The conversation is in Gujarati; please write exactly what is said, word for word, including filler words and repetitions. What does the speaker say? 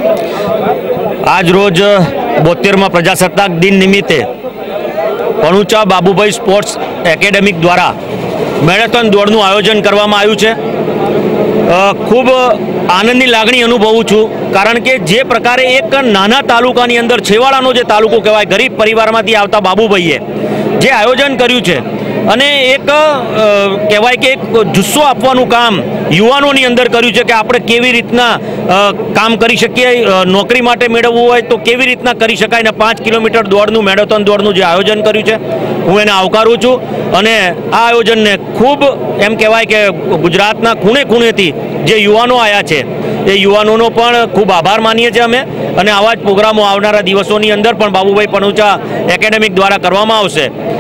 आज रोज बोतेरमा प्रजासत्ताक दिन निमित्ते पणुचा बाबूभाई स्पोर्ट्स एकेडमी द्वारा मैरेथोन दौड़નું आयोजन करवामां आव्युं छे। खूब आनंदनी लागणी अनुभवुं छुं, कारण के जे प्रकारे एक नाना तालुकानी अंदर छेवाड़ानो जे तालुको कहेवाय गरीब परिवारमांथी आवता बाबूभाईए जे आयोजन कर्युं छे અને એક કહેવાય કે એક જુસ્સો આપવાનું કામ યુવાનોની અંદર કર્યું છે કે આપણે કેવી રીતના કામ કરી શકીએ, નોકરી માટે મેળવવું હોય તો કેવી રીતના કરી શકાય ને પાંચ કિલોમીટર દોડનું મેરેથોન દોડનું જે આયોજન કર્યું છે હું એને આવકારું છું અને આ આયોજનને ખૂબ એમ કહેવાય કે ગુજરાતના ખૂણે ખૂણેથી જે યુવાનો આવ્યા છે એ યુવાનોનો પણ ખૂબ આભાર માનીએ છીએ અમે અને આવા જ પ્રોગ્રામો આવનારા દિવસોની અંદર પણ બાબુભાઈ પણુચા એકેડેમિક દ્વારા કરવામાં આવશે।